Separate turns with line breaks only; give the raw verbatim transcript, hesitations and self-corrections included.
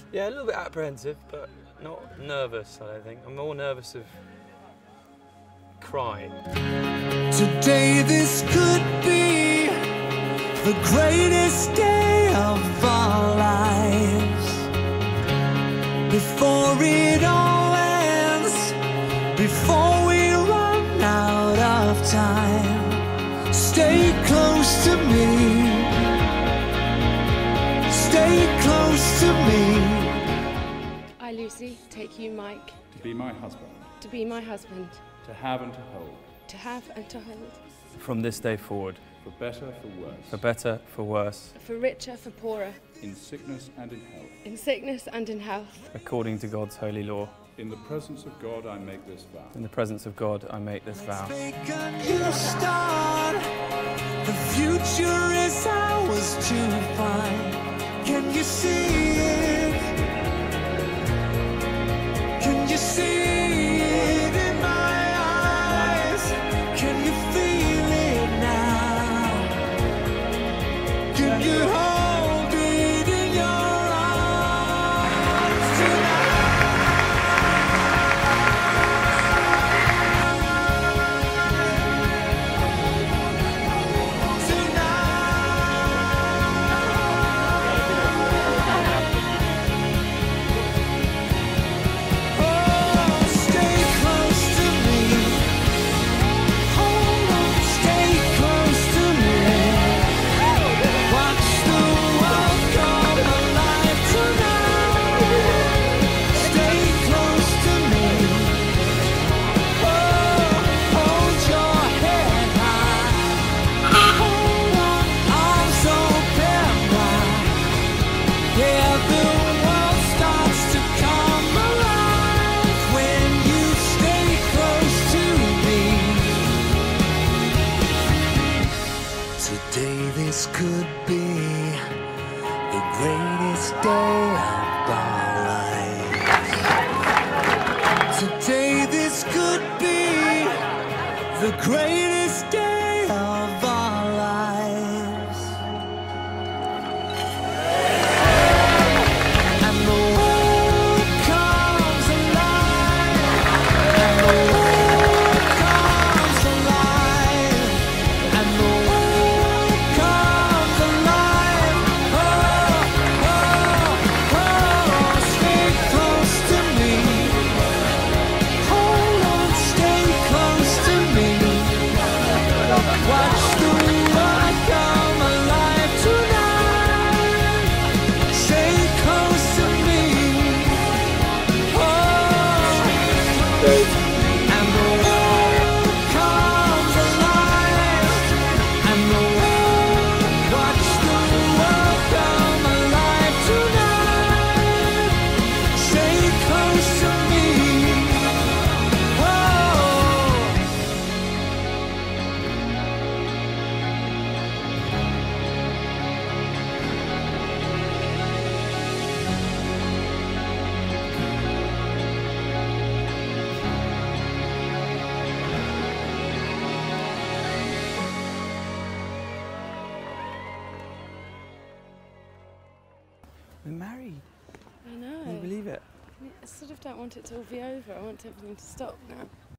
Yeah, a little bit apprehensive, but not nervous, I don't think. I'm more nervous of crying.
Today this could be the greatest day of our lives. Before it all ends, before we run out of time, stay close to me, stay close to me.
I, Lucy, take you, Mike,
To be my husband.
to be my husband,
To have and to hold.
to have and to hold,
From this day forward,
For better, for worse.
for better, for worse,
for richer, for poorer,
In sickness and in health.
in sickness and in health.
according to God's holy law.
In the presence of God I make this vow.
In the presence of God, I make this vow.
Make a new start. The future is ours to find. Can you see it? Can you see it in my eyes? Can you feel it now? Can you hold it in your arms tonight? Today this could be the greatest day of our lives. Today this could be the greatest day of our lives. And the world comes alive. And the world comes alive. And the world comes alive. Oh, oh, oh, stay close to me. Hold on, stay close to me. Watch the world come alive tonight. Stay close to me. Oh, and the world comes alive. And the world, watch the world come alive tonight. Stay close to me. Oh.
We're married.
I know.
Can you believe it?
I sort of don't want it to all be over. I want everything to stop now.